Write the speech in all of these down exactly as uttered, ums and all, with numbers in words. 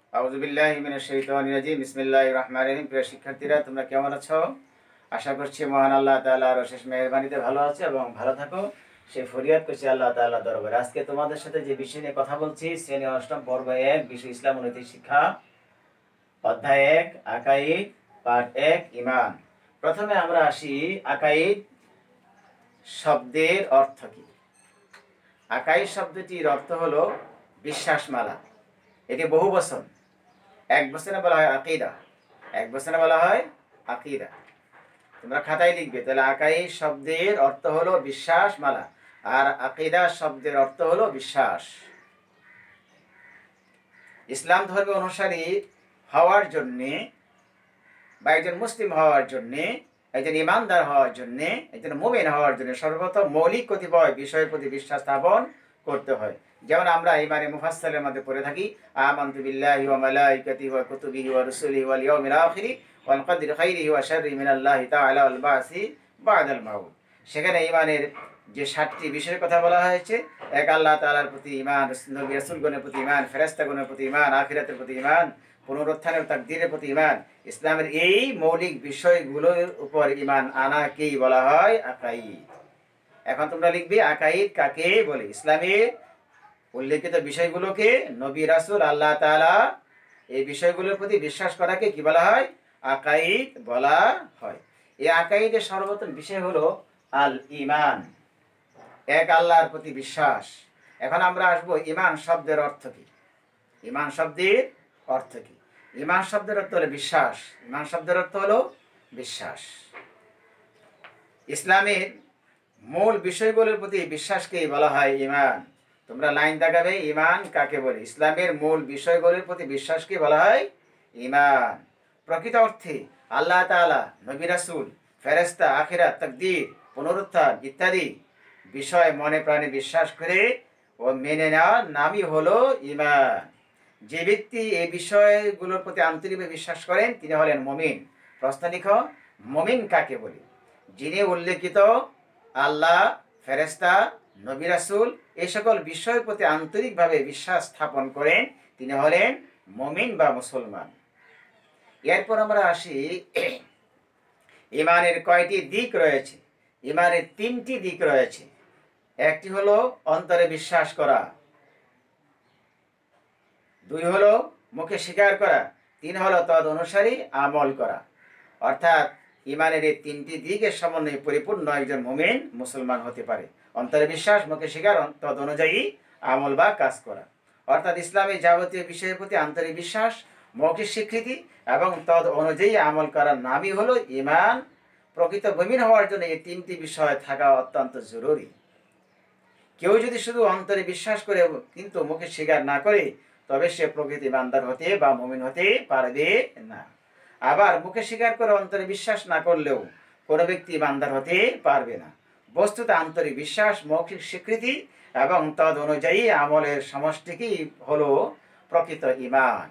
আউযু বিল্লাহি মিনাশ শাইতানির রাজিম। বিসমিল্লাহির রহমানির রহিম। প্রিয় শিক্ষার্থীরা, তোমরা কেমন আছো? আশা করছি মহান আল্লাহ তাআলার অশেষ মেহেরবানিতে ভালো আছো এবং ভালো থাকো সে ফরিয়াদ করছি আল্লাহ তাআলার দরবারে। আজকে তোমাদের সাথে যে বিষয় নিয়ে কথা বলছি, শ্রেণী অষ্টম পর্ব এক, বিষয় ইসলাম ও নৈতিক শিক্ষা, অধ্যায় এক, আকাইদ, পাঠ এক, ঈমান। প্রথমে আমরা আসি আকাইদ শব্দের অর্থ কি। আকাইদ শব্দটির অর্থ হলো বিশ্বাসমালা। এটি বহু বচন। এক বচনে বলা হয় আকিদা, এক বচনে বলা হয় আকিদা। তোমরা খাতায় লিখবে, তাহলে আকাইদ শব্দের অর্থ হলো বিশ্বাস মালা, আর আকিদা শব্দের অর্থ হলো বিশ্বাস। ইসলাম ধর্মের অনুসারী হওয়ার জন্যে বা একজন মুসলিম হওয়ার জন্যে, একজন ইমানদার হওয়ার জন্যে, একজন মুমিন হওয়ার জন্য সর্বপ্রথম মৌলিক কতিপয় বিষয়ের প্রতি বিশ্বাস স্থাপন করতে হয়। যেমন আমরা ইমানে মুফাসসালের মধ্যে পড়ে থাকি, আমানতু বিল্লাহি ওয়া মালাইকাতিহি ওয়া কুতুবিহি ওয়া রুসুলিহি ওয়াল ইয়াউমিল আখিরি ওয়াল কদরি খাইরিহি ওয়া শাররিহি মিনাল্লাহি তাআলা ওয়াল বাসি বাদাল মাউত। সেখানে ইমানের যে সাতটি বিষয়ের কথা বলা হয়েছে, এক আল্লাহ তাআলার প্রতি ঈমান, নবী রাসূলগণের প্রতি ঈমান, ফেরেশতাগণের প্রতি ঈমান, আখিরাতের প্রতি ঈমান, পুনরুত্থানের তাকদীরের প্রতি ঈমান। ইসলামের এই মৌলিক বিষয়গুলোর উপর ঈমান আনাকেই বলা হয় আকাইদ। এখন তোমরা লিখবে আকাইদ কাকে বলে। ইসলামের উল্লেখিত বিষয়গুলোকে, নবী রাসূল, আল্লাহ তাআলা, এই বিষয়গুলোর প্রতি বিশ্বাস করাকে কি বলা হয়? আকাইদ বলা হয়। এই আকাইদের সর্বপ্রথম বিষয় হলো আল ঈমান, এক আল্লাহর প্রতি বিশ্বাস। এখন আমরা আসবো ঈমান শব্দের অর্থ কি। ঈমান শব্দের অর্থ কি? ঈমান শব্দের অর্থ হলো বিশ্বাস। ঈমান শব্দের অর্থ হলো বিশ্বাস। ইসলামের মূল বিষয়গুলোর প্রতি বিশ্বাসকেই বলা হয় ঈমান। তোমরা লাইন দাগাবে, ঈমান কাকে বলে। ইসলামের মূল বিষয়গুলোর প্রতি বিশ্বাসকে বলা হয় ঈমান। প্রকৃত অর্থে আল্লাহ তাআলা, নবী রাসূল, ফেরেশতা, আখিরাত, তাকদীর, পুনরুত্থান ইত্যাদি বিষয় মনে প্রাণে বিশ্বাস করে ও মেনে নেওয়ার নামই হলো ঈমান। যে ব্যক্তি এই বিষয়গুলোর প্রতি আন্তরিকভাবে বিশ্বাস করেন তিনি হলেন মুমিন। প্রশ্ন লিখো, মুমিন কাকে বলে? যিনি উল্লেখিত আল্লাহ, ফেরেশতা, নবী রাসূল এই সকল বিষয়ের প্রতি আন্তরিকভাবে বিশ্বাস স্থাপন করেন তিনি হলেন মুমিন বা মুসলমান। এরপর আমরা আসি ঈমানের কয়টি দিক রয়েছে। ঈমানের তিনটি দিক রয়েছে। একটি হলো অন্তরে বিশ্বাস করা, দুই হলো মুখে স্বীকার করা, তিন হলো তদ অনুসারী আমল করা। অর্থাৎ ঈমানের এই তিনটি দিকের সমন্বয়ে পরিপূর্ণ একজন মুমিন মুসলমান হতে পারে। অন্তরে বিশ্বাস, মুখে স্বীকার, তদ অনুযায়ী আমল বা কাজ করা। অর্থাৎ ইসলামের যাবতীয় বিষয়ের প্রতি আন্তরিক বিশ্বাস, মৌখিক স্বীকৃতি এবং তদ অনুযায়ী আমল করার নামই হলো ঈমান। প্রকৃত মুমিন হওয়ার জন্য এই তিনটি বিষয় থাকা অত্যন্ত জরুরি। কেউ যদি শুধু অন্তরে বিশ্বাস করে কিন্তু মুখে স্বীকার না করে, তবে সে প্রকৃত ঈমানদার হতে বা মুমিন হতে পারবে না। আবার মুখে স্বীকার করে অন্তরে বিশ্বাস না করলেও কোনো ব্যক্তি ঈমানদার হতে পারবে না। বস্তুত আন্তরিক বিশ্বাস, মৌখিক স্বীকৃতি এবং তদ অনুযায়ী আমলের সমষ্টিকেই হলো প্রকৃত ঈমান।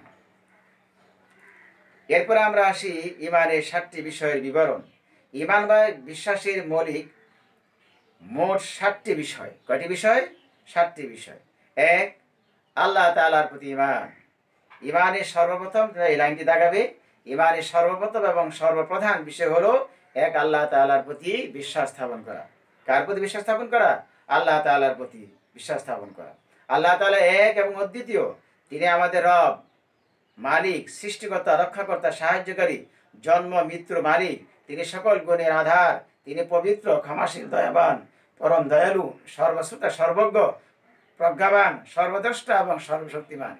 এরপরে আমরা আসি ঈমানের সাতটি বিষয়ের বিবরণ। ঈমান বা বিশ্বাসের মৌলিক মোট সাতটি বিষয়। কয়টি বিষয়? সাতটি বিষয়। এক, আল্লাহ তাআলার প্রতি ঈমান। ঈমানের সর্বপ্রথম, এই লাইনটি দাগাবে, ঈমানের সর্বপ্রথম এবং সর্বপ্রধান বিষয় হলো এক আল্লাহ তাআলার প্রতি বিশ্বাস স্থাপন করা। কার প্রতি বিশ্বাস স্থাপন করা? আল্লাহ তাআলার প্রতি বিশ্বাস স্থাপন করা। আল্লাহ তাআলা এক এবং অদ্বিতীয়। তিনি আমাদের রব, মালিক, সৃষ্টিকর্তা, রক্ষাকর্তা, সাহায্যকারী, জন্ম মৃত্যুর মালিক। তিনি সকল গুণের আধার। তিনি পবিত্র, ক্ষমাশীল, দয়াবান, পরম দয়ালু, সর্বশ্রোতা, সর্বজ্ঞ, প্রজ্ঞাবান, সর্বদ্রষ্টা এবং সর্বশক্তিমান।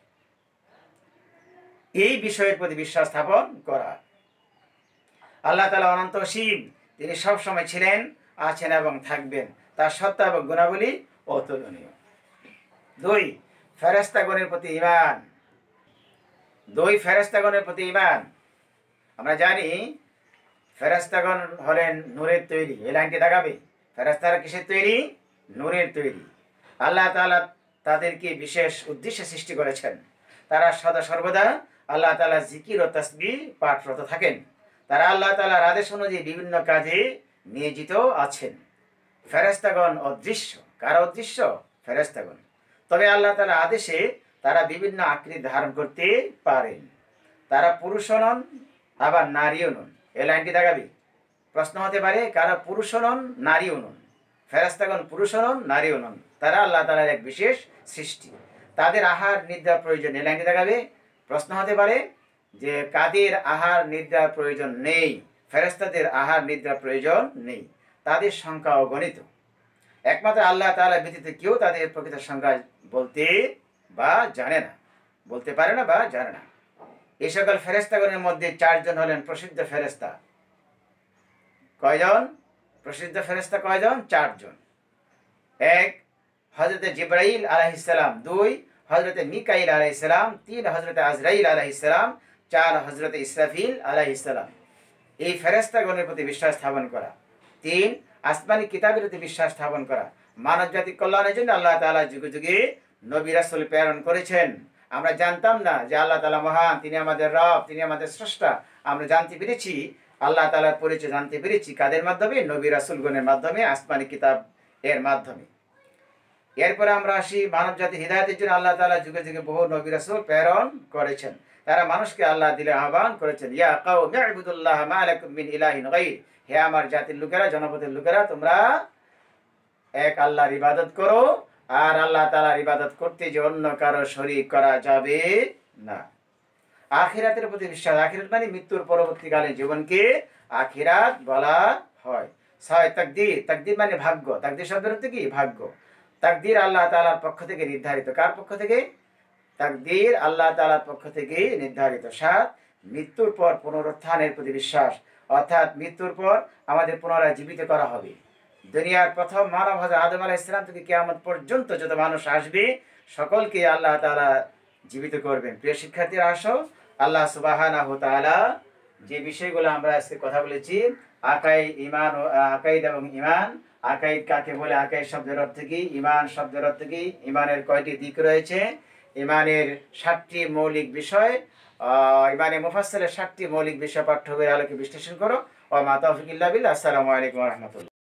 এই বিষয়ের প্রতি বিশ্বাস স্থাপন করা। আল্লাহ তাআলা অনন্ত অসীম। তিনি সব সময় ছিলেন, আছেন এবং থাকবেন। তার সত্তা এবং গুণাবলী অতুলনীয়। দুই, ফেরেশতাগণের প্রতি ঈমান। দুই, ফেরেশতাগণের প্রতি ঈমান। আমরা জানি ফেরেশতাগণ হলেন নূরের তৈরি। এই লাইনটি দাগাবে। ফেরেশতারা কিসের তৈরি? নূরের তৈরি। আল্লাহ তাআলা তাদেরকে বিশেষ উদ্দেশ্যে সৃষ্টি করেছেন। তারা সদা সর্বদা আল্লাহ তাআলার জিকির ও তাসবিহ পাঠরত থাকেন। তারা আল্লাহ তাআলার আদেশ অনুযায়ী বিভিন্ন কাজে নিয়োজিত আছেন। ফেরেশতাগণ অদৃশ্য। কারা অদৃশ্য? ফেরেশতাগণ। তবে আল্লাহ তাআলার আদেশে তারা বিভিন্ন আকৃতি ধারণ করতে পারেন। তারা পুরুষও নন, আবার নারীও নন। এই লাইনটি দেখাবি। প্রশ্ন হতে পারে, কারা পুরুষও নন, নারীও নন? ফেরেশতাগণ পুরুষও নন, নারীও নন। তারা আল্লাহ তাআলার এক বিশেষ সৃষ্টি। তাদের আহার নিদ্রার প্রয়োজন, এই লাইনটি দেখাবে। প্রশ্ন হতে পারে যে কাদের আহার নিদ্রার প্রয়োজন নেই? ফেরেশতাদের আহার নিদ্রার প্রয়োজন নেই। তাদের সংখ্যা অগণিত। একমাত্র আল্লাহ তাআলা ব্যতীত কেউ তাদের প্রকৃত সংখ্যা বলতে বা জানে না, বলতে পারে না বা জানে না। এই সকল ফেরেশতাগণের মধ্যে চারজন হলেন প্রসিদ্ধ ফেরেশতা। কয়জন প্রসিদ্ধ ফেরেশতা? কয়জন? চারজন। এক, হযরতে জিবরাইল আলাইহিস সালাম। দুই, হযরতে মিকাইল আলাইহিস সালাম। তিন, হযরতে আজরাইল আলাইহিস সালাম। চার, হযরতে ইসরাফিল আলাইহিস সালাম। এই ফেরেশতাগণের প্রতি বিশ্বাস স্থাপন করা। তিন, আসমানি কিতাবের প্রতি বিশ্বাস স্থাপন করা। মানব জাতির কল্যাণের জন্য আল্লাহ তাআলা যুগে যুগে নবী রাসূল প্রেরণ করেছেন। আমরা জানতাম না যে আল্লাহ তাআলা মহান, তিনি আমাদের রব, তিনি আমাদের স্রষ্টা। আমরা জানতে পেরেছি আল্লাহ তাআলার পরিচয়, জানতে পেরেছি কাদের মাধ্যমে? নবী রাসূলগণের মাধ্যমে, আসমানি কিতাব এর মাধ্যমে। এরপরে আমরা আসি মানব জাতির হিদায়াতের জন্য আল্লাহ তাআলা যুগে যুগে বহু নবী রাসূল প্রেরণ করেছেন। তারা মানুষকে আল্লাহ দিলে আহ্বান করেছেন, ইয়া কাওমি ইবুদুল্লাহ মা লাকুম মিন ইলাহিন গায়র। হে আমার জাতির লোকেরা, জনপদের লোকেরা, তোমরা এক আল্লাহর ইবাদত করো, আর আল্লাহ তাআলার ইবাদত করতে যে অন্য কারো শরীক করা যাবে না। আখিরাতের প্রতি বিশ্বাস। আখিরাত মানে মৃত্যুর পরবর্তীকালে জীবনকে আখিরাত বলা হয়। ছয়, তাকদীর। তাকদীর মানে ভাগ্য। তাকদীর শব্দের অর্থ কি? ভাগ্য। তাকদীর আল্লাহ তাআলার পক্ষ থেকে নির্ধারিত। কার পক্ষ থেকে? তাকদীর আল্লাহ তাআলার পক্ষ থেকে নির্ধারিত। সাত, মৃত্যুর পর পুনরুত্থানের প্রতি বিশ্বাস, অর্থাৎ মৃত্যুর পর আমাদের পুনরায় জীবিত করা হবে। দুনিয়ার প্রথম মানব হযরত আদম আলাইহিস সালাম থেকে কিয়ামত পর্যন্ত যত মানুষ আসবে সকলকে আল্লাহ তাআলা জীবিত করবেন। প্রিয় শিক্ষার্থীরা, আসো আল্লাহ সুবহানাহু ওয়া তাআলা যে বিষয়গুলো আমরা আজকে কথা বলেছি, আকাইদ, ঈমান ও আকাইদ এবং ঈমান। আকাইদ কাকে বলে? আকাইদ শব্দের অর্থ কি? ঈমান শব্দের অর্থ কি? ঈমানের কয়টি দিক রয়েছে? ঈমানের সাতটি মৌলিক বিষয়। আহ ঈমানে মুফাসসালের সাতটি মৌলিক বিষয় পাঠ্য বইয়ের আলোকে বিশ্লেষণ করো। ওয়া মা তাওফীক ইল্লা বিল্লাহ। আসসালামু আলাইকুম ওয়া রাহমাতুল্লাহ।